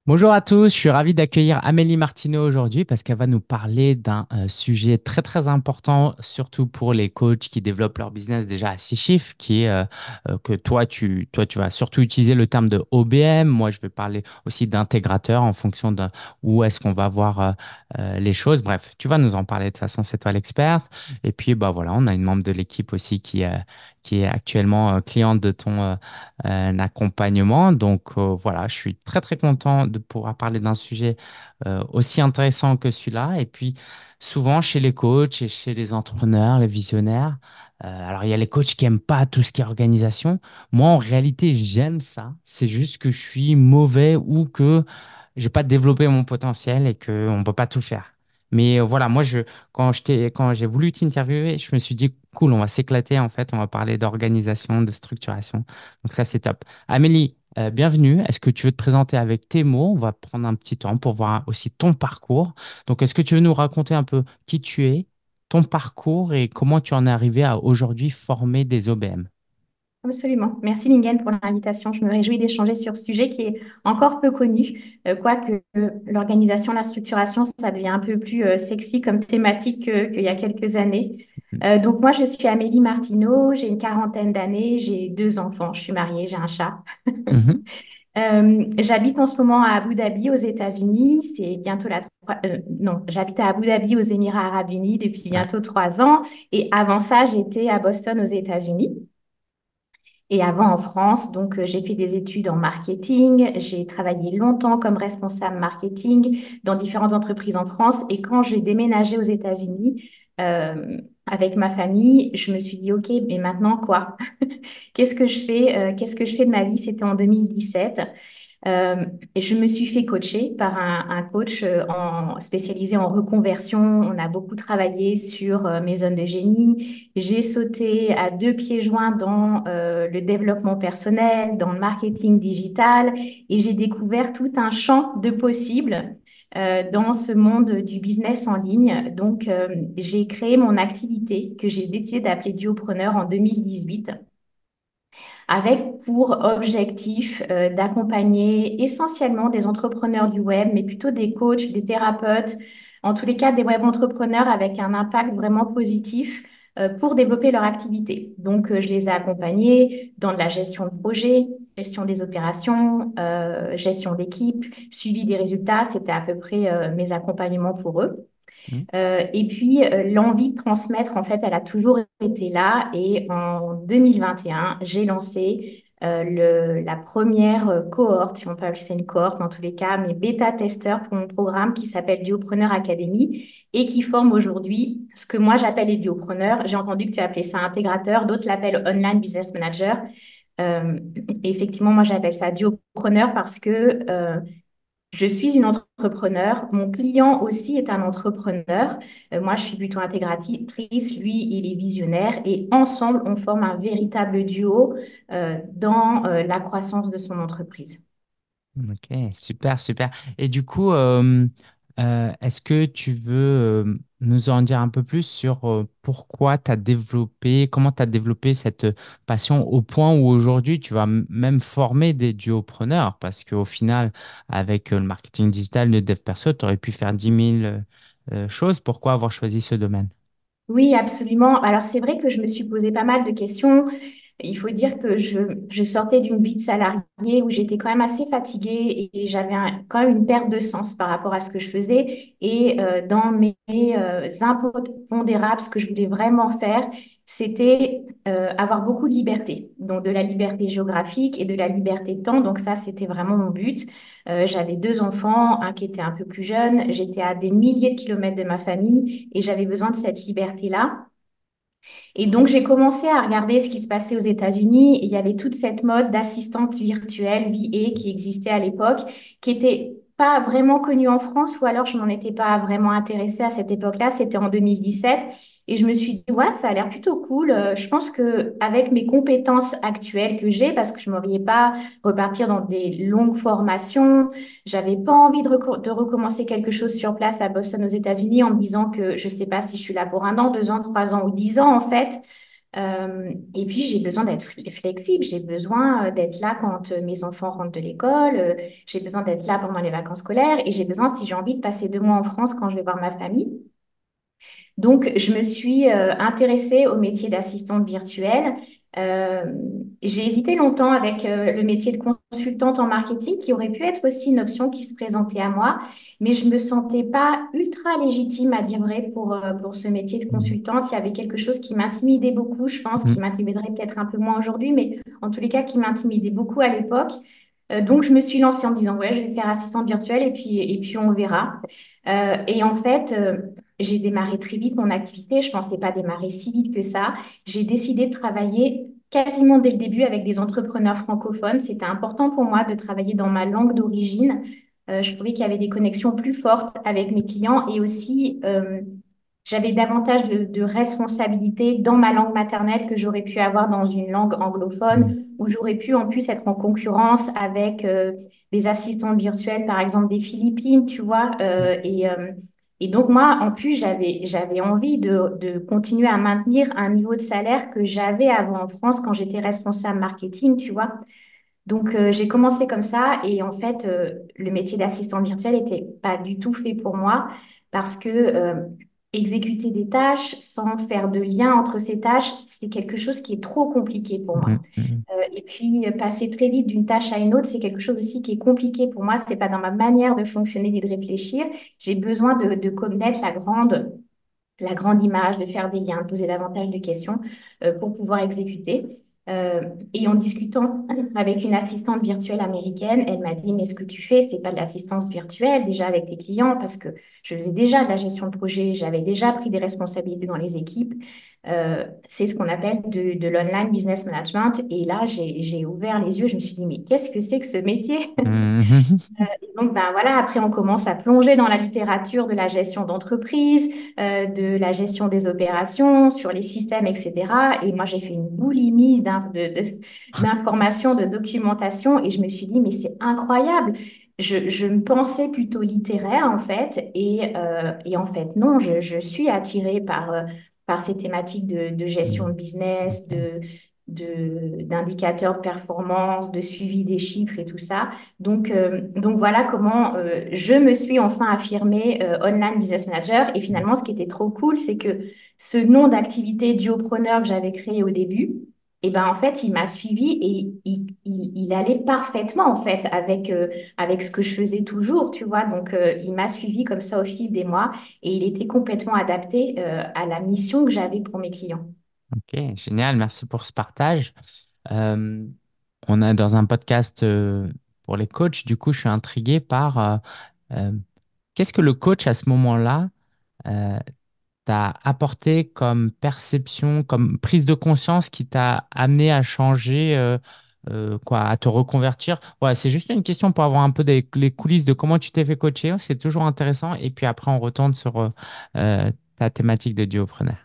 Bonjour à tous, je suis ravi d'accueillir Amélie Martineau aujourd'hui parce qu'elle va nous parler d'un sujet très très important, surtout pour les coachs qui développent leur business déjà à 6 chiffres, qui est que toi tu vas surtout utiliser le terme de OBM. Moi, je vais parler aussi d'intégrateur en fonction de où est-ce qu'on va voir les choses. Bref, tu vas nous en parler de toute façon, c'est toi l'experte. Et puis, bah voilà, on a une membre de l'équipe aussi qui est actuellement cliente de ton un accompagnement. Donc voilà, je suis très très content de pouvoir parler d'un sujet aussi intéressant que celui-là. Et puis souvent chez les coachs et chez les entrepreneurs, les visionnaires, alors il y a les coachs qui aiment pas tout ce qui est organisation. Moi en réalité j'aime ça. C'est juste que je suis mauvais ou que j'ai pas développé mon potentiel et qu'on ne peut pas tout faire. Mais voilà, quand j'ai voulu t'interviewer, je me suis dit, cool, on va s'éclater en fait, on va parler d'organisation, de structuration. Donc ça, c'est top. Amélie, bienvenue. Est-ce que tu veux te présenter avec tes mots? On va prendre un petit temps pour voir aussi ton parcours. Donc, est-ce que tu veux nous raconter un peu qui tu es, ton parcours et comment tu en es arrivé à aujourd'hui former des OBM? Absolument. Merci Lingen pour l'invitation. Je me réjouis d'échanger sur ce sujet qui est encore peu connu, quoique l'organisation, la structuration, ça devient un peu plus sexy comme thématique qu'il y a quelques années. Donc moi, je suis Amélie Martineau, j'ai une quarantaine d'années, j'ai deux enfants, je suis mariée, j'ai un chat. Mhm. J'habite en ce moment à Abu Dhabi aux États-Unis. C'est bientôt non, j'habite à Abu Dhabi aux Émirats Arabes Unis depuis Ouais. bientôt 3 ans. Et avant ça, j'étais à Boston aux États-Unis. Et avant en France, donc j'ai fait des études en marketing, j'ai travaillé longtemps comme responsable marketing dans différentes entreprises en France. Et quand j'ai déménagé aux États-Unis avec ma famille, je me suis dit, OK, mais maintenant quoi? Qu'est-ce que je fais? Qu'est-ce que je fais de ma vie? C'était en 2017. Euh, et je me suis fait coacher par un coach spécialisé en reconversion. On a beaucoup travaillé sur mes zones de génie. J'ai sauté à deux pieds joints dans le développement personnel, dans le marketing digital, et j'ai découvert tout un champ de possibles dans ce monde du business en ligne. Donc, j'ai créé mon activité que j'ai décidé d'appeler Duopreneur en 2018 avec pour objectif d'accompagner essentiellement des entrepreneurs du web, mais plutôt des coachs, des thérapeutes, en tous les cas des web entrepreneurs avec un impact vraiment positif pour développer leur activité. Donc, je les ai accompagnés dans de la gestion de projet, gestion des opérations, gestion d'équipe, suivi des résultats. C'était à peu près mes accompagnements pour eux. Mhm. Et puis, l'envie de transmettre, en fait, elle a toujours été là. Et en 2021, j'ai lancé la première cohorte, si on peut appeler ça une cohorte dans tous les cas, mais bêta-testeurs pour mon programme qui s'appelle Duopreneur Academy et qui forme aujourd'hui ce que moi j'appelle les duopreneurs. J'ai entendu que tu appelais ça intégrateur, d'autres l'appellent online business manager. Euh, Effectivement, moi j'appelle ça duopreneur parce que je suis une entrepreneur. Mon client aussi est un entrepreneur. Moi, je suis plutôt intégratrice. Lui, il est visionnaire. Et ensemble, on forme un véritable duo dans la croissance de son entreprise. Ok, super, super. Et du coup, est-ce que tu veux nous en dire un peu plus sur pourquoi tu as développé, comment tu as développé cette passion au point où aujourd'hui tu vas même former des duopreneurs? Parce qu'au final, avec le marketing digital, le dev perso, tu aurais pu faire 10 000 choses. Pourquoi avoir choisi ce domaine? Oui, absolument. Alors, c'est vrai que je me suis posé pas mal de questions. Il faut dire que je sortais d'une vie de salarié où j'étais quand même assez fatiguée et j'avais quand même une perte de sens par rapport à ce que je faisais. Et dans mes impondérables, ce que je voulais vraiment faire, c'était avoir beaucoup de liberté. Donc de la liberté géographique et de la liberté de temps. Donc ça, c'était vraiment mon but. J'avais deux enfants, un qui était un peu plus jeune. J'étais à des milliers de kilomètres de ma famille et j'avais besoin de cette liberté-là. Et donc, j'ai commencé à regarder ce qui se passait aux États-Unis. Il y avait toute cette mode d'assistante virtuelle, VA, qui existait à l'époque, qui était pas vraiment connue en France, ou alors je m'en étais pas vraiment intéressée à cette époque-là. C'était en 2017. Et je me suis dit, ouais, ça a l'air plutôt cool. Je pense que avec mes compétences actuelles que j'ai, parce que je ne me voyais pas repartir dans des longues formations, j'avais pas envie de recommencer quelque chose sur place à Boston aux États-Unis en me disant que je ne sais pas si je suis là pour 1 an, 2 ans, 3 ans ou 10 ans en fait. Et puis, j'ai besoin d'être flexible. J'ai besoin d'être là quand mes enfants rentrent de l'école. J'ai besoin d'être là pendant les vacances scolaires. Et j'ai besoin, si j'ai envie, de passer 2 mois en France quand je vais voir ma famille. Donc, je me suis intéressée au métier d'assistante virtuelle. Euh, j'ai hésité longtemps avec le métier de consultante en marketing, qui aurait pu être aussi une option qui se présentait à moi, mais je me sentais pas ultra légitime, à dire vrai, pour ce métier de Mm. consultante. Il y avait quelque chose qui m'intimidait beaucoup, je pense, Mm. qui m'intimiderait peut-être un peu moins aujourd'hui, mais en tous les cas, qui m'intimidait beaucoup à l'époque. Donc, je me suis lancée en me disant, ouais, je vais faire assistante virtuelle et puis on verra. Et en fait, j'ai démarré très vite mon activité. Je ne pensais pas démarrer si vite que ça. J'ai décidé de travailler quasiment dès le début avec des entrepreneurs francophones. C'était important pour moi de travailler dans ma langue d'origine. Je trouvais qu'il y avait des connexions plus fortes avec mes clients et aussi j'avais davantage de responsabilités dans ma langue maternelle que j'aurais pu avoir dans une langue Mm. anglophone, où j'aurais pu en plus être en concurrence avec des assistantes virtuelles, par exemple des Philippines, tu vois. Et donc moi, en plus, j'avais envie de continuer à maintenir un niveau de salaire que j'avais avant en France quand j'étais responsable marketing, tu vois. Donc, j'ai commencé comme ça et en fait, le métier d'assistant virtuel n'était pas du tout fait pour moi parce que exécuter des tâches sans faire de lien entre ces tâches, c'est quelque chose qui est trop compliqué pour moi. Mm. Mm. Et puis, passer très vite d'une tâche à une autre, c'est quelque chose aussi qui est compliqué pour moi. C'est pas dans ma manière de fonctionner ni de réfléchir. J'ai besoin de connaître la grande image, de faire des liens, de poser davantage de questions pour pouvoir exécuter. Euh, et en discutant avec une assistante virtuelle américaine, elle m'a dit, mais ce que tu fais, c'est pas de l'assistance virtuelle déjà avec tes clients, parce que je faisais déjà de la gestion de projet, j'avais déjà pris des responsabilités dans les équipes. C'est ce qu'on appelle de l'online business management. Et là, j'ai ouvert les yeux, je me suis dit, mais qu'est-ce que c'est que ce métier? Mm. Donc, ben voilà, après, on commence à plonger dans la littérature de la gestion d'entreprise, de la gestion des opérations, sur les systèmes, etc. Et moi, j'ai fait une boulimie d'informations, de documentation, et je me suis dit, mais c'est incroyable. Je me pensais plutôt littéraire, en fait, et en fait, non, je suis attirée par ces thématiques de gestion de Mm. business, d'indicateurs de performance, de suivi des chiffres et tout ça. Donc voilà comment je me suis enfin affirmée online business manager. Et finalement, ce qui était trop cool, c'est que ce nom d'activité duopreneur que j'avais créé au début, et ben en fait, il m'a suivi et il allait parfaitement en fait avec ce que je faisais toujours, tu vois. Donc il m'a suivi comme ça au fil des mois et il était complètement adapté à la mission que j'avais pour mes clients. Ok, génial, merci pour ce partage. Euh, on est dans un podcast pour les coachs, du coup, je suis intrigué par euh, qu'est-ce que le coach à ce moment-là euh, t'a apporté comme perception, comme prise de conscience qui t'a amené à changer, quoi, à te reconvertir. Ouais, c'est juste une question pour avoir un peu les coulisses de comment tu t'es fait coacher. C'est toujours intéressant. Et puis après, on retourne sur ta thématique de duopreneur.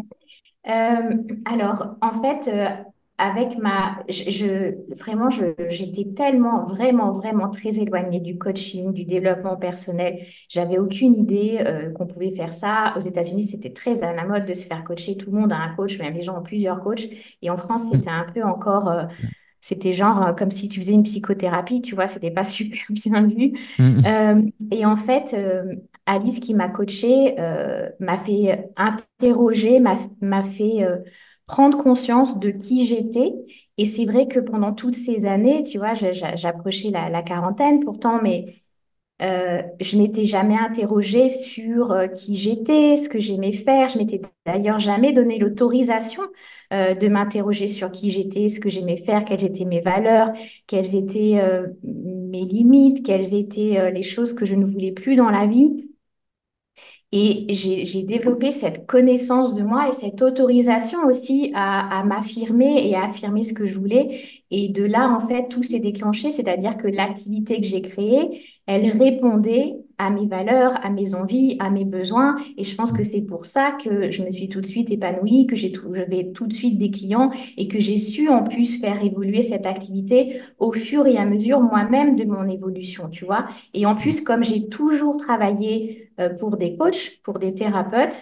Alors, en fait, avec vraiment, j'étais tellement, vraiment, vraiment très éloignée du coaching, du développement personnel. J'avais aucune idée qu'on pouvait faire ça. Aux États-Unis, c'était très à la mode de se faire coacher. Tout le monde a un coach, même les gens ont plusieurs coachs. Et en France, Mm. c'était un peu encore, c'était genre comme si tu faisais une psychothérapie, tu vois, c'était pas super bien vu. Mm. Et en fait, Alice qui m'a coachée m'a fait interroger, m'a fait prendre conscience de qui j'étais. Et c'est vrai que pendant toutes ces années, tu vois, j'approchais la quarantaine pourtant, mais je m'étais jamais interrogée sur qui j'étais, ce que j'aimais faire. Je m'étais d'ailleurs jamais donné l'autorisation de m'interroger sur qui j'étais, ce que j'aimais faire, quelles étaient mes valeurs, quelles étaient mes limites, quelles étaient les choses que je ne voulais plus dans la vie. Et j'ai développé cette connaissance de moi et cette autorisation aussi à m'affirmer et à affirmer ce que je voulais. Et de là, en fait, tout s'est déclenché, c'est-à-dire que l'activité que j'ai créée, elle répondait à mes valeurs, à mes envies, à mes besoins. Et je pense que c'est pour ça que je me suis tout de suite épanouie, que j'avais tout de suite des clients et que j'ai su en plus faire évoluer cette activité au fur et à mesure moi-même de mon évolution, tu vois. Et en plus, comme j'ai toujours travaillé pour des coachs, pour des thérapeutes,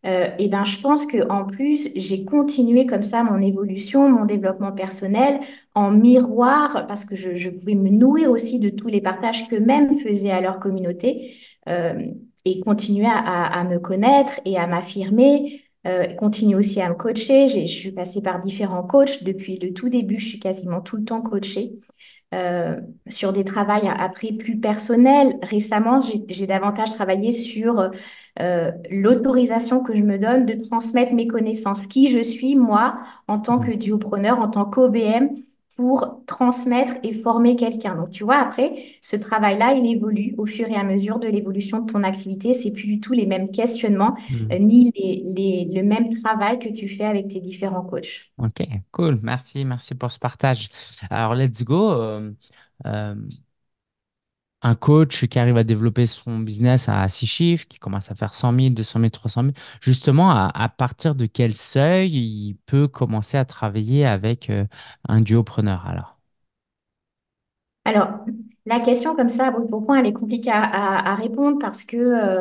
Et ben, je pense que en plus, j'ai continué comme ça mon évolution, mon développement personnel en miroir, parce que je pouvais me nourrir aussi de tous les partages qu'eux-mêmes faisaient à leur communauté et continuer à me connaître et à m'affirmer. Continuer aussi à me coacher. Je suis passée par différents coachs depuis le tout début. Je suis quasiment tout le temps coachée euh, sur des travails après plus personnels. Récemment, j'ai davantage travaillé sur l'autorisation que je me donne de transmettre mes connaissances, qui je suis, moi, en tant que duopreneur, en tant qu'OBM, pour transmettre et former quelqu'un. Donc, tu vois, après, ce travail-là, il évolue au fur et à mesure de l'évolution de ton activité. C'est plus du tout les mêmes questionnements, Mhm. ni le même travail que tu fais avec tes différents coachs. Ok, cool. Merci, merci pour ce partage. Alors, let's go. Euh, un coach qui arrive à développer son business à 6 chiffres, qui commence à faire 100 000, 200 000, 300 000, justement, à partir de quel seuil il peut commencer à travailler avec un duopreneur alors? Alors, la question comme ça, bon, pourquoi elle est compliquée à répondre? Parce que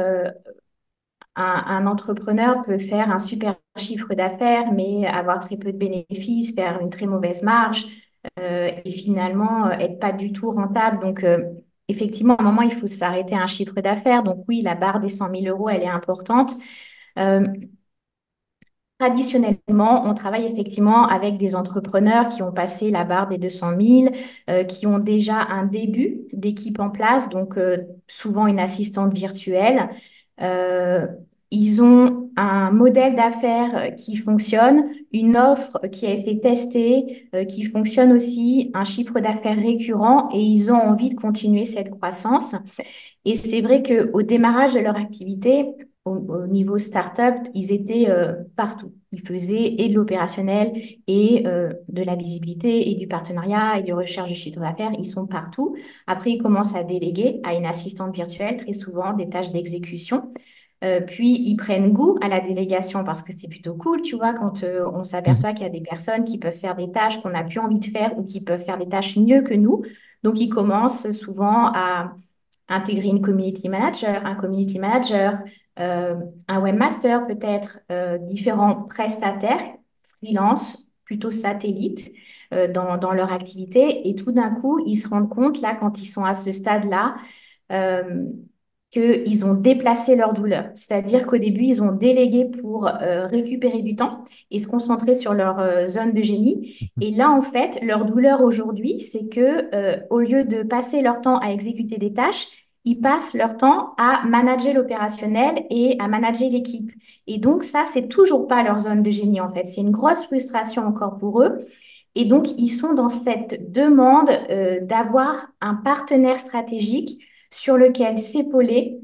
un entrepreneur peut faire un super chiffre d'affaires, mais avoir très peu de bénéfices, faire une très mauvaise marge et finalement être pas du tout rentable. Donc, effectivement, à un moment, il faut s'arrêter à un chiffre d'affaires. Donc, oui, la barre des 100 000 euros, elle est importante. Euh, Traditionnellement, on travaille effectivement avec des entrepreneurs qui ont passé la barre des 200 000, qui ont déjà un début d'équipe en place, donc souvent une assistante virtuelle. Euh, Ils ont un modèle d'affaires qui fonctionne, une offre qui a été testée, qui fonctionne aussi, un chiffre d'affaires récurrent et ils ont envie de continuer cette croissance. Et c'est vrai qu'au démarrage de leur activité, au niveau startup, ils étaient partout. Ils faisaient et de l'opérationnel et de la visibilité et du partenariat et de recherche de chiffre d'affaires. Ils sont partout. Après, ils commencent à déléguer à une assistante virtuelle, très souvent des tâches d'exécution. Puis, ils prennent goût à la délégation parce que c'est plutôt cool, tu vois, quand on Mhm. s'aperçoit qu'il y a des personnes qui peuvent faire des tâches qu'on n'a plus envie de faire ou qui peuvent faire des tâches mieux que nous. Donc, ils commencent souvent à intégrer une community manager, euh, un webmaster peut-être, différents prestataires, freelance, plutôt satellites dans leur activité. Et tout d'un coup, ils se rendent compte, là, quand ils sont à ce stade-là, euh, qu'ils ont déplacé leur douleur. C'est-à-dire qu'au début, ils ont délégué pour récupérer du temps et se concentrer sur leur zone de génie. Mhm. Et là, en fait, leur douleur aujourd'hui, c'est que au lieu de passer leur temps à exécuter des tâches, ils passent leur temps à manager l'opérationnel et à manager l'équipe. Et donc, ça, c'est toujours pas leur zone de génie, en fait. C'est une grosse frustration encore pour eux. Et donc, ils sont dans cette demande d'avoir un partenaire stratégique sur lequel s'épauler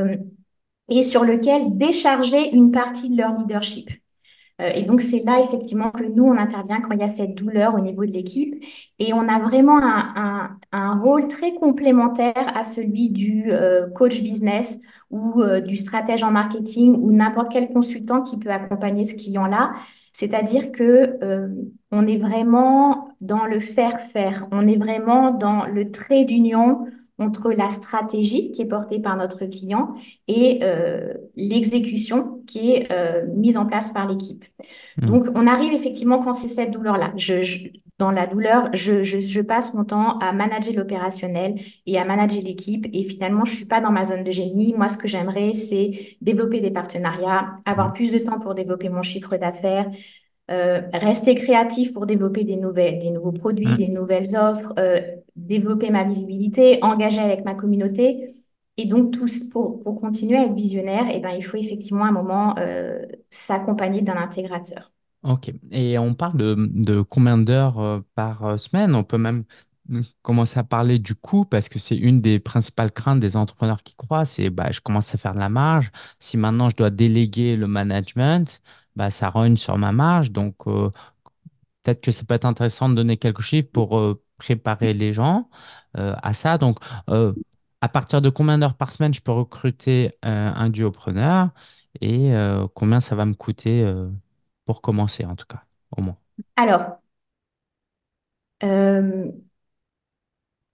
et sur lequel décharger une partie de leur leadership. Et donc, c'est là effectivement que nous, on intervient quand il y a cette douleur au niveau de l'équipe. Et on a vraiment un rôle très complémentaire à celui du coach business ou du stratège en marketing ou n'importe quel consultant qui peut accompagner ce client-là. C'est-à-dire que on est vraiment dans le faire-faire. On est vraiment dans le trait d'union entre la stratégie qui est portée par notre client et l'exécution qui est mise en place par l'équipe. Mhm. Donc, on arrive effectivement quand c'est cette douleur-là. Dans la douleur, je passe mon temps à manager l'opérationnel et à manager l'équipe. Et finalement, je ne suis pas dans ma zone de génie. Moi, ce que j'aimerais, c'est développer des partenariats, avoir plus de temps pour développer mon chiffre d'affaires, rester créatif pour développer des nouveaux produits, Mhm. des nouvelles offres, développer ma visibilité, engager avec ma communauté. Et donc, pour continuer à être visionnaire, eh ben, il faut effectivement à un moment s'accompagner d'un intégrateur. Ok. Et on parle de combien d'heures par semaine? On peut même commencer à parler du coût parce que c'est une des principales craintes des entrepreneurs qui croient, c'est bah, je commence à faire de la marge. Si maintenant je dois déléguer le management, bah, ça rogne sur ma marge. Donc peut-être que ça peut être intéressant de donner quelques chiffres pour préparer les gens à ça. Donc euh, à partir de combien d'heures par semaine je peux recruter un duopreneur et combien ça va me coûter pour commencer en tout cas, au moins. Alors, euh,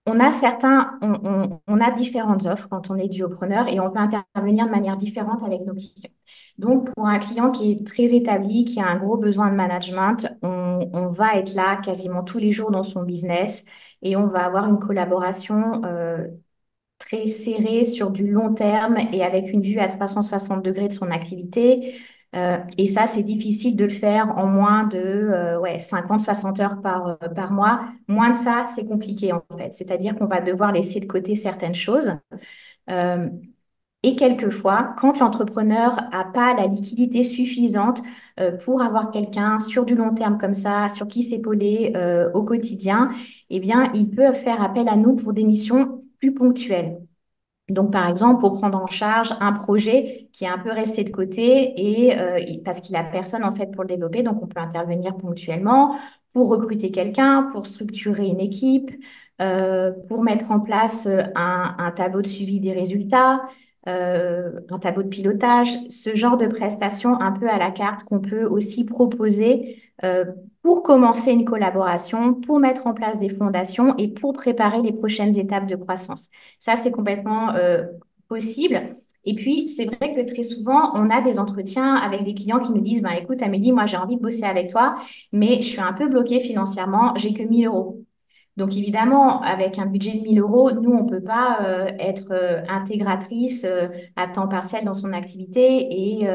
on a différentes offres quand on est duopreneur et on peut intervenir de manière différente avec nos clients. Donc, pour un client qui est très établi, qui a un gros besoin de management, on va être là quasiment tous les jours dans son business et on va avoir une collaboration très serré sur du long terme et avec une vue à 360 degrés de son activité. Et ça, c'est difficile de le faire en moins de 50-60 heures par mois. Moins de ça, c'est compliqué en fait. C'est-à-dire qu'on va devoir laisser de côté certaines choses. Euh, et quelquefois, quand l'entrepreneur n'a pas la liquidité suffisante pour avoir quelqu'un sur du long terme comme ça, sur qui s'épauler au quotidien, eh bien, il peut faire appel à nous pour des missions plus ponctuelles. Donc, par exemple, pour prendre en charge un projet qui est un peu resté de côté et parce qu'il a personne en fait pour le développer, donc on peut intervenir ponctuellement pour recruter quelqu'un, pour structurer une équipe, pour mettre en place un tableau de suivi des résultats, un tableau de pilotage, ce genre de prestations un peu à la carte qu'on peut aussi proposer pour commencer une collaboration, pour mettre en place des fondations et pour préparer les prochaines étapes de croissance. Ça, c'est complètement possible. Et puis, c'est vrai que très souvent, on a des entretiens avec des clients qui nous disent, bah, écoute, Amélie, moi, j'ai envie de bosser avec toi, mais je suis un peu bloquée financièrement, j'ai que 1 000 euros. Donc, évidemment, avec un budget de 1 000 euros, nous, on ne peut pas être intégratrice à temps partiel dans son activité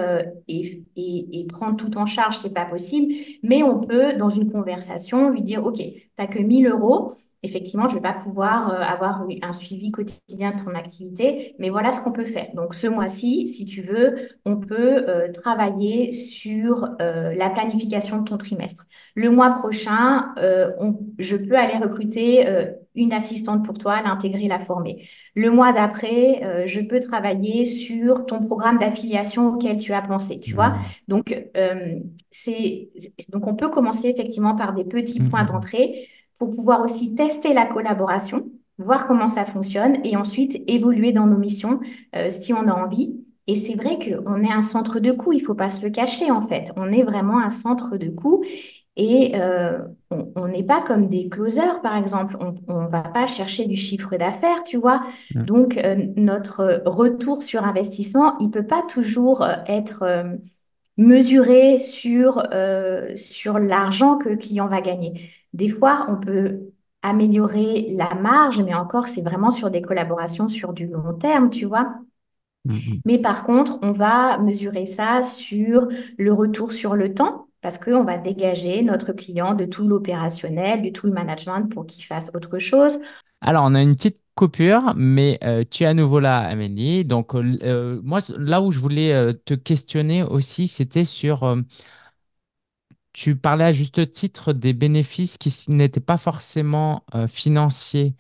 et prendre tout en charge, ce n'est pas possible. Mais on peut, dans une conversation, lui dire, OK, tu n'as que 1 000 euros. Effectivement, je ne vais pas pouvoir avoir un suivi quotidien de ton activité, mais voilà ce qu'on peut faire. Donc, ce mois-ci, si tu veux, on peut travailler sur la planification de ton trimestre. Le mois prochain, je peux aller recruter une assistante pour toi, l'intégrer, la former. Le mois d'après, je peux travailler sur ton programme d'affiliation auquel tu as pensé, tu vois. Hmm. Donc, donc, on peut commencer effectivement par des petits Hmm, points hmm, d'entrée pour pouvoir aussi tester la collaboration, voir comment ça fonctionne et ensuite évoluer dans nos missions si on a envie. Et c'est vrai qu'on est un centre de coût, il ne faut pas se le cacher en fait. On est vraiment un centre de coût et on n'est pas comme des closers, par exemple. On ne va pas chercher du chiffre d'affaires, tu vois. hmm. Donc, notre retour sur investissement, il ne peut pas toujours être mesuré sur l'argent que le client va gagner. Des fois, on peut améliorer la marge, mais encore, c'est vraiment sur des collaborations sur du long terme, tu vois. Hmm, hmm. Mais par contre, on va mesurer ça sur le retour sur le temps parce qu'on va dégager notre client de tout l'opérationnel, de tout le management pour qu'il fasse autre chose. Alors, on a une petite coupure, mais tu es à nouveau là, Amélie. Donc, moi, là où je voulais te questionner aussi, c'était sur, tu parlais à juste titre des bénéfices n'étaient pas forcément financiers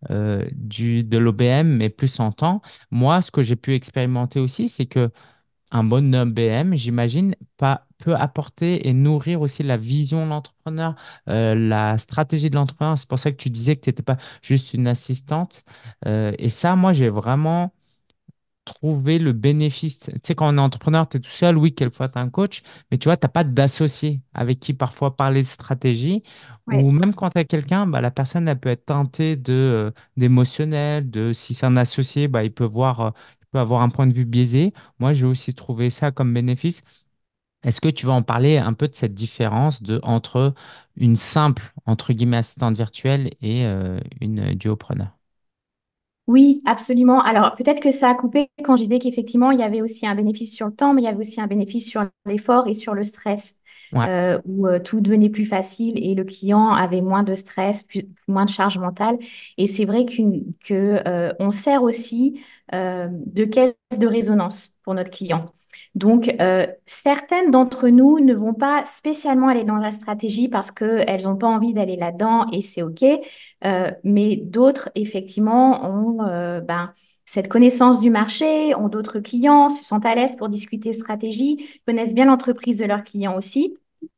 de l'OBM, mais plus en temps. Moi, ce que j'ai pu expérimenter aussi, c'est que un bon OBM, j'imagine, peut apporter et nourrir aussi la vision de l'entrepreneur, la stratégie de l'entrepreneur. C'est pour ça que tu disais que tu n'étais pas juste une assistante. Et ça, moi, j'ai vraiment trouvé le bénéfice. Tu sais, quand on est entrepreneur, tu es tout seul. Oui, quelquefois, tu as un coach, mais tu vois, tu n'as pas d'associé avec qui parfois parler de stratégie. Ou Ouais. même quand tu as quelqu'un, bah, la personne, elle peut être teintée d'émotionnel, de si c'est un associé, bah, il peut avoir un point de vue biaisé. Moi, j'ai aussi trouvé ça comme bénéfice. Est-ce que tu vas en parler un peu de cette différence entre une simple, entre guillemets, assistante virtuelle et une duopreneur? Oui, absolument. Alors, peut-être que ça a coupé quand je disais qu'effectivement, il y avait aussi un bénéfice sur le temps, mais il y avait aussi un bénéfice sur l'effort et sur le stress, Ouais. où tout devenait plus facile et le client avait moins de stress, moins de charge mentale. Et c'est vrai on sert aussi de caisse de résonance pour notre client. Donc, certaines d'entre nous ne vont pas spécialement aller dans la stratégie parce qu'elles n'ont pas envie d'aller là-dedans et c'est OK. Mais d'autres, effectivement, ont cette connaissance du marché, ont d'autres clients, se sentent à l'aise pour discuter stratégie, connaissent bien l'entreprise de leurs clients aussi.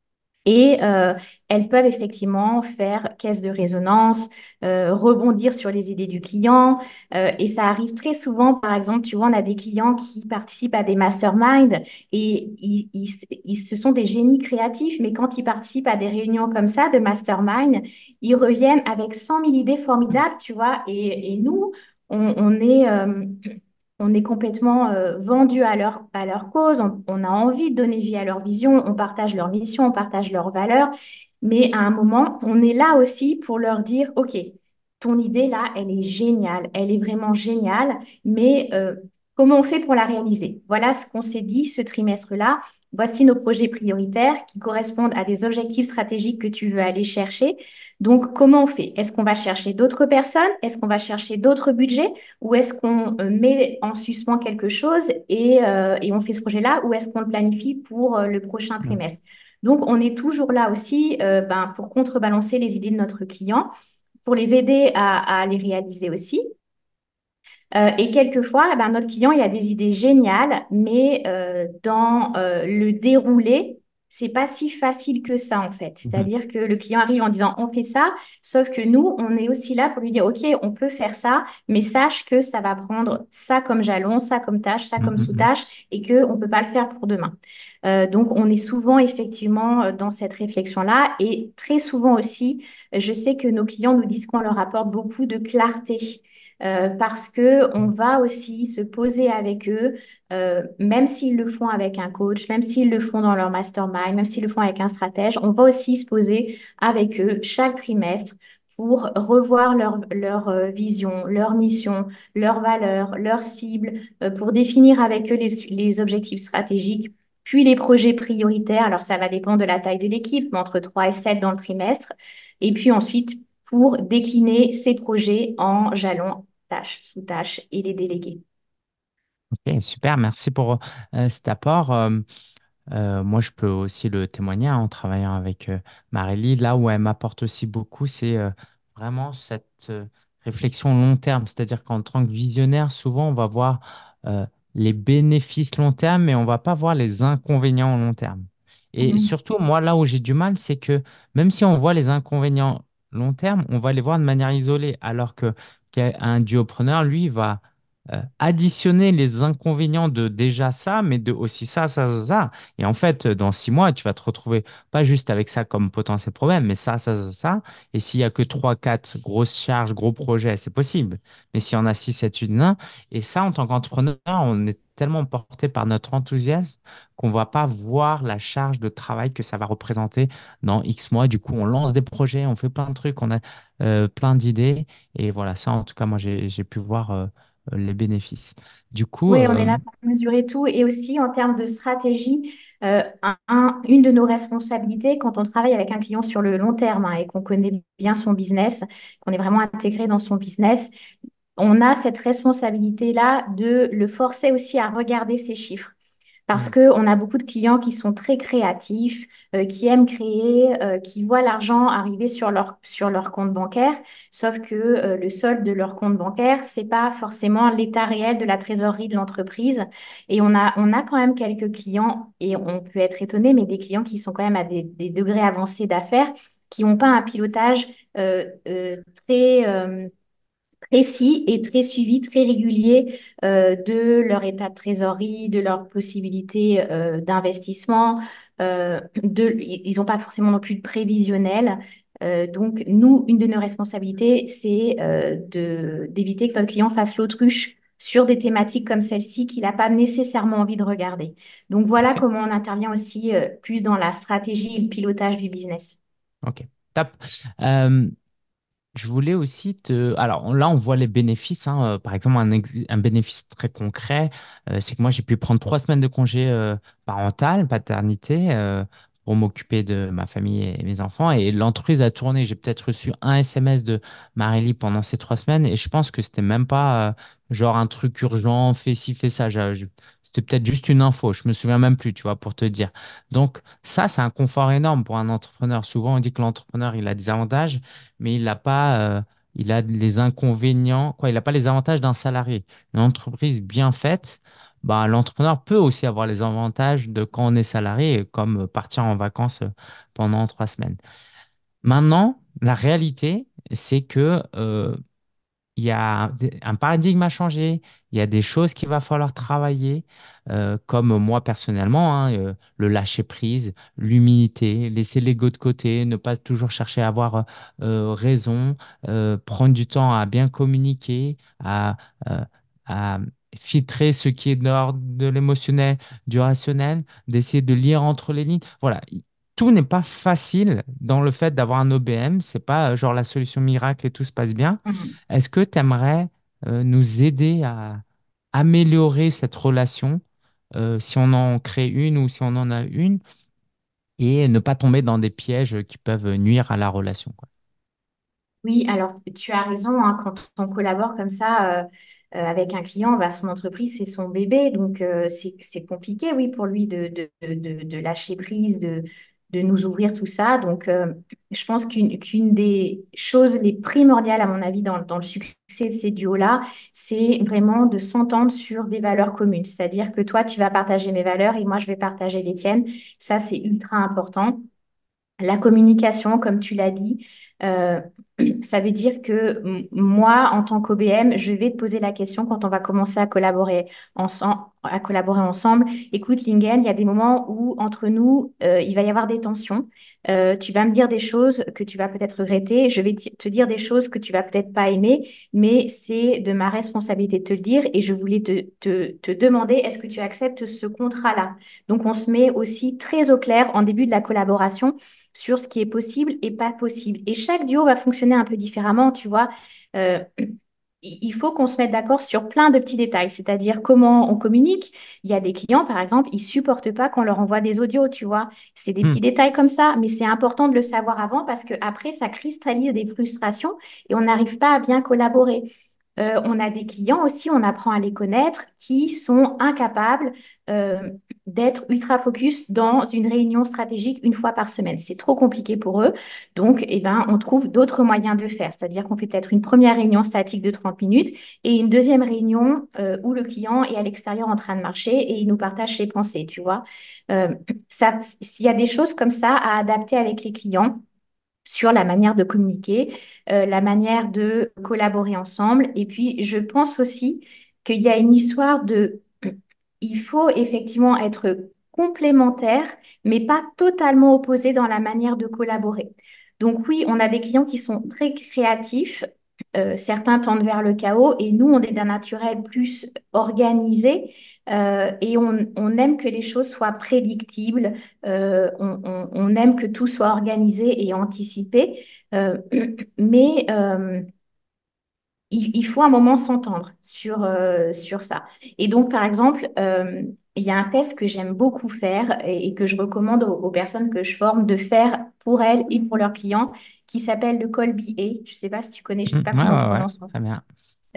Et elles peuvent effectivement faire caisse de résonance, rebondir sur les idées du client. Et ça arrive très souvent, par exemple, tu vois, on a des clients qui participent à des masterminds et ce sont des génies créatifs, mais quand ils participent à des réunions comme ça de mastermind, ils reviennent avec 100 000 idées formidables, tu vois. Et nous, on est... on est complètement vendus à leur cause, on a envie de donner vie à leur vision, on partage leur mission, on partage leurs valeurs, mais à un moment, on est là aussi pour leur dire, OK, ton idée là, elle est géniale, elle est vraiment géniale, mais comment on fait pour la réaliser? Voilà ce qu'on s'est dit ce trimestre-là. Voici nos projets prioritaires qui correspondent à des objectifs stratégiques que tu veux aller chercher. Donc, comment on fait? Est-ce qu'on va chercher d'autres personnes? Est-ce qu'on va chercher d'autres budgets? Ou est-ce qu'on met en suspens quelque chose et on fait ce projet-là? Ou est-ce qu'on le planifie pour le prochain Mm. trimestre? Donc, on est toujours là aussi pour contrebalancer les idées de notre client, pour les aider à les réaliser aussi. Et quelquefois, eh ben, notre client, il a des idées géniales, mais dans le déroulé, c'est pas si facile que ça, en fait. Mhm. C'est-à-dire que le client arrive en disant, on fait ça, sauf que nous, on est aussi là pour lui dire, OK, on peut faire ça, mais sache que ça va prendre ça comme jalon, ça comme tâche, ça Mm, comme mm, mm. sous-tâche, et qu'on ne peut pas le faire pour demain. Donc, on est souvent effectivement dans cette réflexion-là, et très souvent aussi, je sais que nos clients nous disent qu'on leur apporte beaucoup de clarté parce que on va aussi se poser avec eux, même s'ils le font avec un coach, même s'ils le font dans leur mastermind, même s'ils le font avec un stratège, on va aussi se poser avec eux chaque trimestre pour revoir leur vision, leur mission, leurs valeurs, leurs cibles, pour définir avec eux les objectifs stratégiques, puis les projets prioritaires. Alors, ça va dépendre de la taille de l'équipe, mais entre 3 et 7 dans le trimestre. Et puis ensuite, pour décliner ces projets en jalons, tâches, sous-tâches et les déléguer. Ok, super, merci pour cet apport. Moi, je peux aussi le témoigner hein, en travaillant avec Marélie. Là où elle m'apporte aussi beaucoup, c'est vraiment cette réflexion long terme. C'est-à-dire qu'en tant que visionnaire, souvent, on va voir les bénéfices long terme, mais on va pas voir les inconvénients long terme. Et Mhm. surtout, moi, là où j'ai du mal, c'est que même si on voit les inconvénients long terme, on va les voir de manière isolée, alors que qu'un duopreneur, lui, va additionner les inconvénients de déjà ça, mais de aussi ça. Et en fait, dans 6 mois, tu vas te retrouver pas juste avec ça comme potentiel problème, mais ça. Et s'il y a que 3, 4 grosses charges, gros projets, c'est possible. Mais s'il y en a 6, 7, 8, 9, et ça, en tant qu'entrepreneur, on est tellement porté par notre enthousiasme qu'on va pas voir la charge de travail que ça va représenter dans X mois. Du coup, on lance des projets, on fait plein de trucs, on a plein d'idées. Et voilà, ça, en tout cas, moi, j'ai pu voir les bénéfices. Du coup, Oui, on est là pour mesurer tout. Et aussi en termes de stratégie, une de nos responsabilités quand on travaille avec un client sur le long terme hein, et qu'on connaît bien son business, qu'on est vraiment intégré dans son business, on a cette responsabilité-là de le forcer aussi à regarder ses chiffres. Parce mm, qu'on a beaucoup de clients qui sont très créatifs, qui aiment créer, qui voient l'argent arriver sur leur compte bancaire, sauf que le solde de leur compte bancaire, c'est pas forcément l'état réel de la trésorerie de l'entreprise. Et on a quand même quelques clients, et on peut être étonné, mais des clients qui sont quand même à des degrés avancés d'affaires, qui n'ont pas un pilotage très précis et très suivi, très régulier de leur état de trésorerie, de leurs possibilités d'investissement. Ils n'ont pas forcément non plus de prévisionnel. Donc, nous, une de nos responsabilités, c'est d'éviter que notre client fasse l'autruche sur des thématiques comme celle-ci qu'il n'a pas nécessairement envie de regarder. Donc, voilà ok, comment on intervient aussi plus dans la stratégie et le pilotage du business. ok, top. Euh, Je voulais aussi te... Alors là, on voit les bénéfices. Hein. Par exemple, un bénéfice très concret, c'est que moi, j'ai pu prendre 3 semaines de congé parental, paternité, pour m'occuper de ma famille et mes enfants. Et l'entreprise a tourné. J'ai peut-être reçu un SMS de Marélie pendant ces 3 semaines. Et je pense que c'était même pas genre un truc urgent, fais ci, fais ça. C'était peut-être juste une info. Je me souviens même plus, tu vois, pour te dire. Donc ça, c'est un confort énorme pour un entrepreneur. Souvent, on dit que l'entrepreneur, il a des avantages mais il n'a pas, il a les inconvénients, quoi, il n'a pas les avantages d'un salarié. Une entreprise bien faite, bah, l'entrepreneur peut aussi avoir les avantages de quand on est salarié, comme partir en vacances pendant 3 semaines. Maintenant, la réalité, c'est que il y a un paradigme à changer, il y a des choses qu'il va falloir travailler, comme moi personnellement, hein, le lâcher prise, l'humilité, laisser l'ego de côté, ne pas toujours chercher à avoir raison, prendre du temps à bien communiquer, euh, à filtrer ce qui est de l'ordre de l'émotionnel, du rationnel, d'essayer de lire entre les lignes. Voilà. Tout n'est pas facile dans le fait d'avoir un OBM. C'est pas genre la solution miracle et tout se passe bien. Mhm. Est-ce que tu aimerais nous aider à améliorer cette relation, si on en crée une ou si on en a une, et ne pas tomber dans des pièges qui peuvent nuire à la relation, quoi. Oui, alors tu as raison, hein, quand on collabore comme ça avec un client, bah, son entreprise, c'est son bébé, donc c'est compliqué, oui, pour lui de lâcher prise, de nous ouvrir tout ça. Donc, je pense qu'une des choses les primordiales, à mon avis, dans le succès de ces duos-là, c'est vraiment de s'entendre sur des valeurs communes. C'est-à-dire que toi, tu vas partager mes valeurs et moi, je vais partager les tiennes. Ça, c'est ultra important. La communication, comme tu l'as dit, euh, ça veut dire que moi, en tant qu'OBM, je vais te poser la question quand on va commencer à collaborer ensemble. Écoute, Lingen, il y a des moments où entre nous, il va y avoir des tensions. Tu vas me dire des choses que tu vas peut-être regretter. Je vais te dire des choses que tu vas peut-être pas aimer, mais c'est de ma responsabilité de te le dire. Et je voulais te demander, est-ce que tu acceptes ce contrat-là? Donc, on se met aussi très au clair en début de la collaboration sur ce qui est possible et pas possible. Et chaque duo va fonctionner un peu différemment, tu vois. Euh, il faut qu'on se mette d'accord sur plein de petits détails, c'est-à-dire comment on communique. Il y a des clients, par exemple, ils supportent pas qu'on leur envoie des audios, tu vois. C'est des Hmm. petits détails comme ça, mais c'est important de le savoir avant parce que après, ça cristallise des frustrations et on n'arrive pas à bien collaborer. On a des clients aussi, on apprend à les connaître, qui sont incapables euh, d'être ultra focus dans une réunion stratégique une fois par semaine. C'est trop compliqué pour eux. Donc, eh ben, on trouve d'autres moyens de faire. C'est-à-dire qu'on fait peut-être une première réunion statique de 30 minutes et une deuxième réunion où le client est à l'extérieur en train de marcher et il nous partage ses pensées, tu vois. Euh, s'il y a des choses comme ça à adapter avec les clients sur la manière de communiquer, la manière de collaborer ensemble. Et puis, je pense aussi qu'il y a une histoire de... Il faut effectivement être complémentaire, mais pas totalement opposé dans la manière de collaborer. Donc oui, on a des clients qui sont très créatifs. Certains tendent vers le chaos et nous, on est d'un naturel plus organisé et on aime que les choses soient prédictibles, on aime que tout soit organisé et anticipé, euh, mais il faut un moment s'entendre sur ça. Et donc, par exemple, il y a un test que j'aime beaucoup faire et que je recommande aux personnes que je forme de faire pour elles et pour leurs clients, qui s'appelle le Colby A. Je ne sais pas si tu connais, je ne sais pas Ouais, comment on ouais, ouais, prononce, très bien.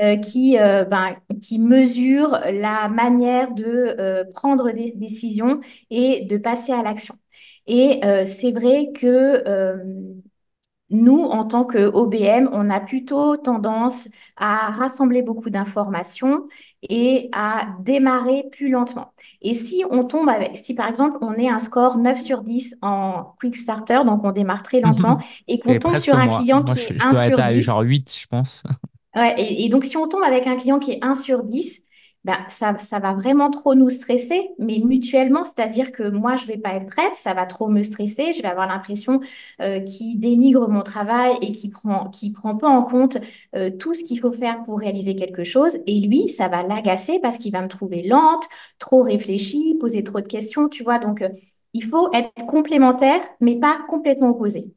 qui mesure la manière de prendre des décisions et de passer à l'action. Et c'est vrai que nous, en tant que OBM, on a plutôt tendance à rassembler beaucoup d'informations et à démarrer plus lentement. Et si on tombe avec, si par exemple on est un score 9 sur 10 en Quick Starter, donc on démarre très lentement, et qu'on C'est tombe presque sur un moi. client Moi, qui est je un dois être sur à genre 10. 8, je pense. Ouais, et donc, si on tombe avec un client qui est 1 sur 10, ben, ça va vraiment trop nous stresser, mais mutuellement, c'est-à-dire que moi, je vais pas être prête, ça va trop me stresser, je vais avoir l'impression qu'il dénigre mon travail et qu'il prend pas en compte tout ce qu'il faut faire pour réaliser quelque chose. Et lui, ça va l'agacer parce qu'il va me trouver lente, trop réfléchie, poser trop de questions, tu vois. Donc, il faut être complémentaire, mais pas complètement opposé.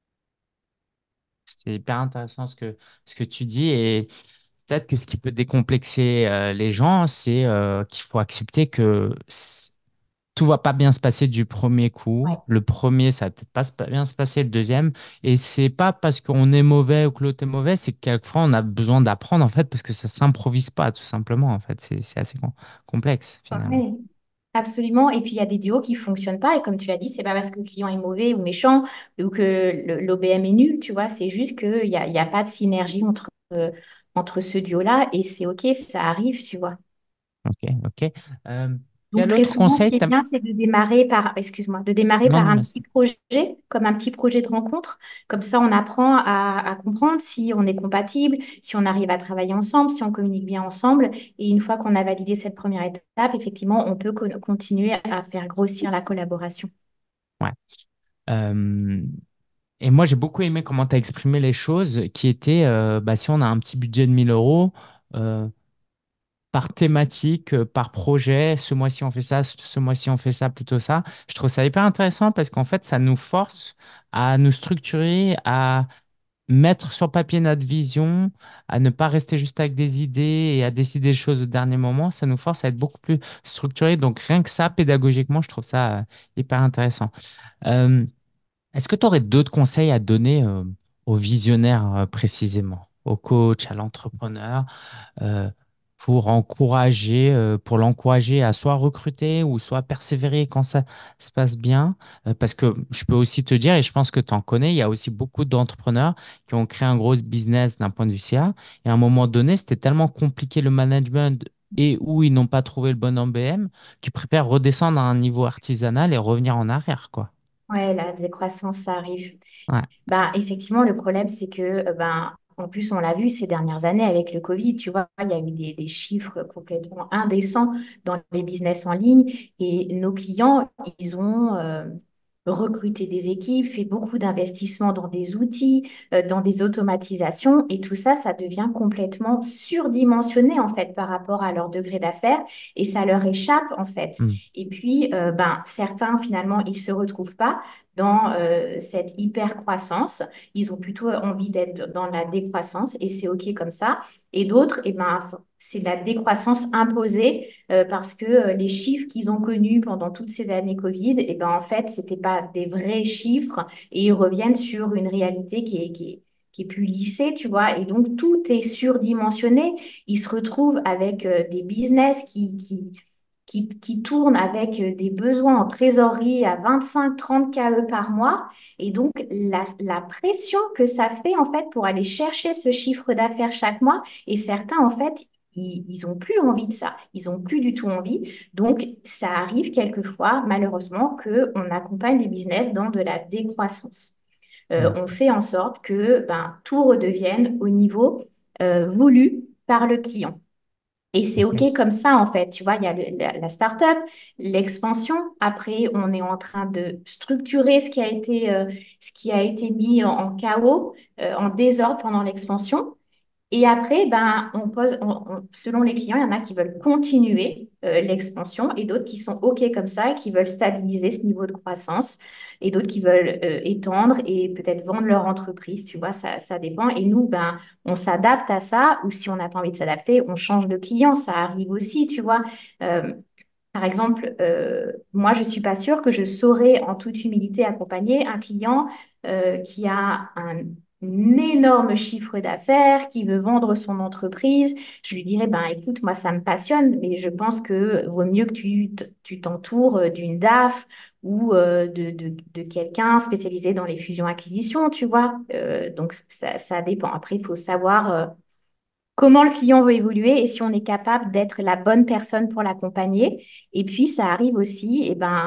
C'est hyper intéressant ce que tu dis. Et peut-être que ce qui peut décomplexer les gens, c'est qu'il faut accepter que tout va pas bien se passer du premier coup. Ouais. Le premier, ça va peut-être pas bien se passer le deuxième. Et c'est pas parce qu'on est mauvais ou que l'autre est mauvais, c'est que quelquefois on a besoin d'apprendre en fait parce que ça s'improvise pas tout simplement en fait. C'est assez complexe finalement. Ouais. Absolument. Et puis, il y a des duos qui fonctionnent pas. Et comme tu l'as dit, c'est pas parce que le client est mauvais ou méchant ou que l'OBM est nul, tu vois. C'est juste qu'il y a pas de synergie entre ce duo-là. Et c'est OK, ça arrive, tu vois. Ok, ok. Euh, Donc Quel très autre souvent, ce conseil qui est bien, c'est de démarrer par, excuse-moi, de démarrer Non, par non, un mais petit projet, comme un petit projet de rencontre. Comme ça, on apprend à comprendre si on est compatible, si on arrive à travailler ensemble, si on communique bien ensemble. Et une fois qu'on a validé cette première étape, effectivement, on peut continuer à faire grossir la collaboration. ouais. Euh, et moi, j'ai beaucoup aimé comment tu as exprimé les choses, qui étaient, bah, si on a un petit budget de 1 000 euros, euh, par thématique, par projet, ce mois-ci on fait ça, ce mois-ci on fait ça, plutôt ça. Je trouve ça hyper intéressant parce qu'en fait, ça nous force à nous structurer, à mettre sur papier notre vision, à ne pas rester juste avec des idées et à décider des choses au dernier moment. Ça nous force à être beaucoup plus structuré. Donc, rien que ça, pédagogiquement, je trouve ça hyper intéressant. Euh, Est-ce que tu aurais d'autres conseils à donner aux visionnaires précisément, au coach, à l'entrepreneur, euh, pour l'encourager à soit recruter ou soit persévérer quand ça se passe bien? Parce que je peux aussi te dire, et je pense que tu en connais, il y a aussi beaucoup d'entrepreneurs qui ont créé un gros business d'un point de vue CA, et à un moment donné, c'était tellement compliqué le management et où ils n'ont pas trouvé le bon MBM qu'ils préfèrent redescendre à un niveau artisanal et revenir en arrière, quoi. Ouais, la décroissance, ça arrive. Ouais. Bah, effectivement, le problème, c'est que, en plus, on l'a vu ces dernières années avec le Covid, tu vois, il y a eu des chiffres complètement indécents dans les business en ligne et nos clients, ils ont recruté des équipes, fait beaucoup d'investissements dans des outils, dans des automatisations et tout ça, ça devient complètement surdimensionné, en fait, par rapport à leur degré d'affaires et ça leur échappe, en fait. Mm. Et puis, certains, finalement, ils se retrouvent pas dans cette hyper-croissance. Ils ont plutôt envie d'être dans la décroissance et c'est OK comme ça. Et d'autres, c'est de la décroissance imposée parce que les chiffres qu'ils ont connus pendant toutes ces années Covid, en fait, ce n'étaient pas des vrais chiffres et ils reviennent sur une réalité qui est plus lissée, tu vois. Et donc, tout est surdimensionné. Ils se retrouvent avec des business qui tournent avec des besoins en trésorerie à 25-30 KE par mois. Et donc, la pression que ça fait, en fait, pour aller chercher ce chiffre d'affaires chaque mois, et certains, en fait, ils ont plus envie de ça. Ils ont plus du tout envie. Donc, ça arrive quelquefois, malheureusement, qu'on accompagne les business dans de la décroissance. Mm. On fait en sorte que tout redevienne au niveau voulu par le client. Et c'est Ok. OK comme ça, en fait. Tu vois, il y a la start-up, l'expansion. Après, on est en train de structurer ce qui a été mis en chaos, en désordre pendant l'expansion. Et après, selon les clients, il y en a qui veulent continuer l'expansion et d'autres qui sont OK comme ça et qui veulent stabiliser ce niveau de croissance et d'autres qui veulent étendre et peut-être vendre leur entreprise, tu vois, ça dépend. Et nous, on s'adapte à ça ou si on n'a pas envie de s'adapter, on change de client, ça arrive aussi, tu vois. Euh, Par exemple, moi, je ne suis pas sûre que je saurais en toute humilité accompagner un client qui a un énorme chiffre d'affaires, qui veut vendre son entreprise. Je lui dirais, écoute, moi, ça me passionne, mais je pense que vaut mieux que tu t'entoures d'une DAF ou de quelqu'un spécialisé dans les fusions-acquisitions, tu vois. Donc, ça dépend. Après, il faut savoir comment le client veut évoluer et si on est capable d'être la bonne personne pour l'accompagner. Et puis, ça arrive aussi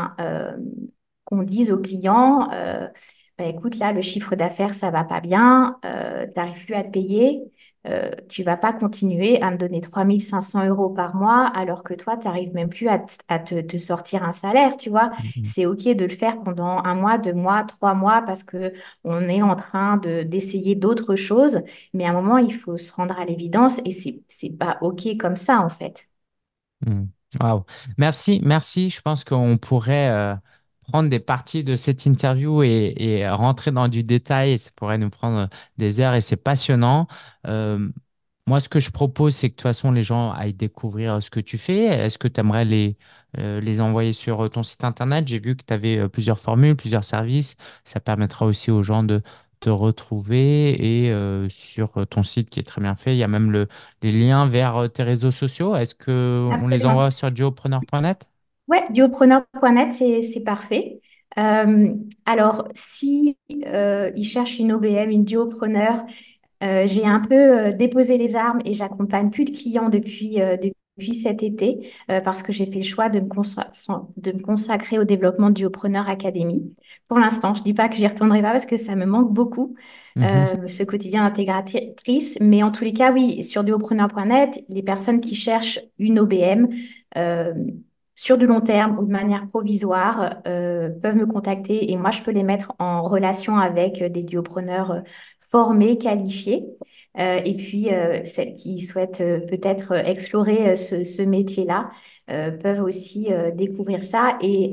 qu'on dise au client, écoute, là, le chiffre d'affaires, ça va pas bien, tu n'arrives plus à te payer, tu vas pas continuer à me donner 3 500 € par mois alors que toi, tu n'arrives même plus à te sortir un salaire, tu vois. Mm. C'est OK de le faire pendant 1 mois, 2 mois, 3 mois parce que on est en train d'essayer d'autres choses. Mais à un moment, il faut se rendre à l'évidence et c'est pas OK comme ça, en fait. Hmm. Waouh. Merci, merci. Je pense qu'on pourrait prendre des parties de cette interview et rentrer dans du détail. Et ça pourrait nous prendre des heures et c'est passionnant. Euh, Moi, ce que je propose, c'est que de toute façon, les gens aillent découvrir ce que tu fais. Est-ce que tu aimerais les envoyer sur ton site internet? J'ai vu que tu avais plusieurs formules, plusieurs services. Ça permettra aussi aux gens de te retrouver et sur ton site qui est très bien fait, il y a même les liens vers tes réseaux sociaux. Est-ce que on les Absolument. envoie sur duopreneur.net? Ouais, duopreneur.net, c'est parfait. Euh, alors, si ils cherchent une OBM, une duopreneur, j'ai un peu déposé les armes et j'accompagne plus de clients depuis depuis cet été parce que j'ai fait le choix de me consacrer au développement du Duopreneur Academy. Pour l'instant, je ne dis pas que j'y retournerai pas parce que ça me manque beaucoup, Mhm. ce quotidien intégratrice. Mais en tous les cas, oui, sur duopreneur.net, les personnes qui cherchent une OBM euh, sur du long terme ou de manière provisoire peuvent me contacter et moi, je peux les mettre en relation avec des duopreneurs formés, qualifiés. Et puis, celles qui souhaitent peut-être explorer ce métier-là peuvent aussi découvrir ça. Et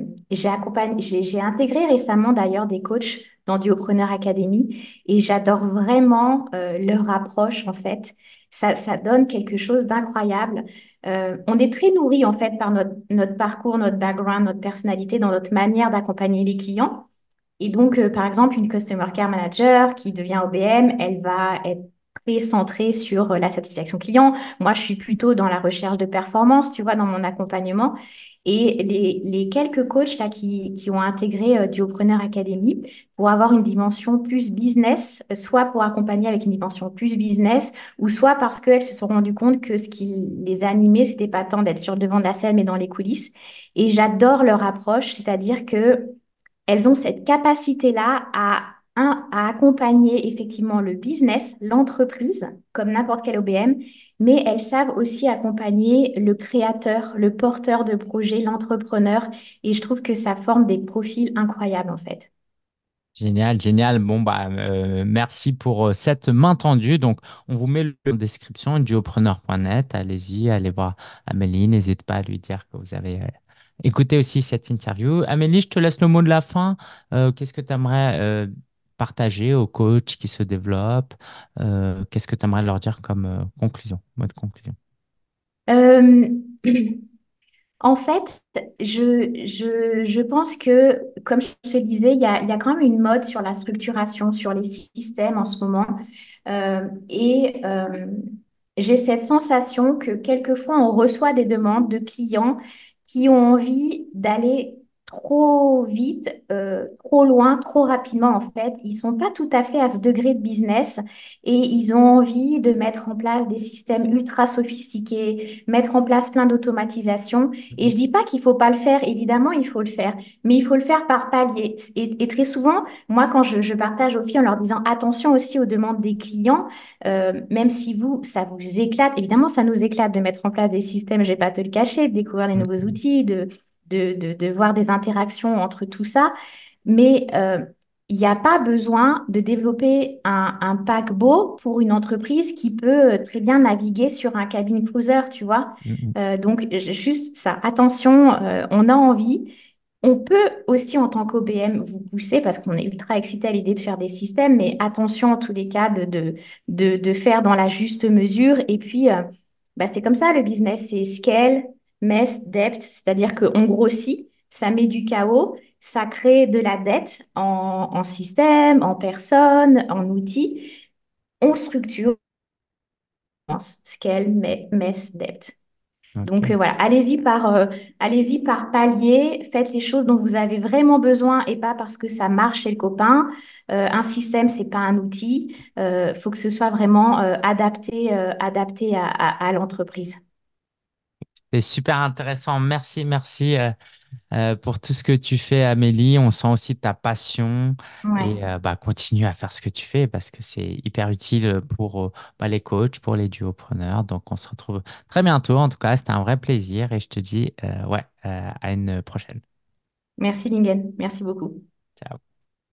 j'ai intégré récemment d'ailleurs des coachs dans Duopreneur Academy et j'adore vraiment leur approche en fait. Ça donne quelque chose d'incroyable. On est très nourri en fait par notre parcours, notre background, notre personnalité, dans notre manière d'accompagner les clients. Et donc, par exemple, une Customer Care Manager qui devient OBM, elle va être très centrée sur la satisfaction client. Moi, je suis plutôt dans la recherche de performance, tu vois, dans mon accompagnement. Et les quelques coachs là qui ont intégré Duopreneur Academy pour avoir une dimension plus business, soit pour accompagner avec une dimension plus business, ou soit parce qu'elles se sont rendues compte que ce qui les animait, c'était pas tant d'être sur le devant de la scène, mais dans les coulisses. Et j'adore leur approche, c'est-à-dire que elles ont cette capacité-là à accompagner effectivement le business, l'entreprise, comme n'importe quel OBM, mais elles savent aussi accompagner le créateur, le porteur de projet, l'entrepreneur. Et je trouve que ça forme des profils incroyables en fait. Génial, génial. Bon, bah, merci pour cette main tendue. Donc, on vous met le en description, duopreneur.net. Allez-y, allez voir Amélie. N'hésitez pas à lui dire que vous avez écouté aussi cette interview. Amélie, je te laisse le mot de la fin. Qu'est-ce que tu aimerais partager aux coachs qui se développent? Qu'est-ce que tu aimerais leur dire comme conclusion, mot de conclusion? Euh, En fait, je pense que, comme je te disais, il y a quand même une mode sur la structuration, sur les systèmes en ce moment. Et j'ai cette sensation que quelquefois, on reçoit des demandes de clients qui ont envie d'aller trop vite, trop loin, trop rapidement, en fait. Ils sont pas tout à fait à ce degré de business et ils ont envie de mettre en place des systèmes ultra sophistiqués, mettre en place plein d'automatisation. Et je dis pas qu'il faut pas le faire, évidemment, il faut le faire, mais il faut le faire par palier. Et très souvent, moi, quand je partage aux filles en leur disant attention aussi aux demandes des clients, même si vous, ça vous éclate, évidemment, ça nous éclate de mettre en place des systèmes, je vais pas te le cacher, de découvrir des nouveaux Mhm. outils, de voir des interactions entre tout ça, mais il n'y a pas besoin de développer un paquebot pour une entreprise qui peut très bien naviguer sur un cabin cruiser, tu vois. Mhm. Donc, juste ça, attention, on a envie. On peut aussi, en tant qu'OBM, vous pousser parce qu'on est ultra excité à l'idée de faire des systèmes, mais attention en tous les cas de faire dans la juste mesure. Et puis, bah, c'est comme ça, le business, c'est scale, mess, depth, c'est-à-dire qu'on grossit, ça met du chaos, ça crée de la dette en système, en personnes, en outils. On structure, scale, mess, depth. Donc Ok. voilà, allez-y par palier, faites les choses dont vous avez vraiment besoin et pas parce que ça marche chez le copain. Un système, c'est pas un outil. Faut que ce soit vraiment adapté à l'entreprise. C'est super intéressant. Merci, merci. Pour tout ce que tu fais, Amélie. On sent aussi ta passion et Ouais. bah, continue à faire ce que tu fais parce que c'est hyper utile pour bah, les coachs, pour les duopreneurs. Donc, on se retrouve très bientôt. En tout cas, c'était un vrai plaisir et je te dis ouais, à une prochaine. Merci Lingen, merci beaucoup. Ciao.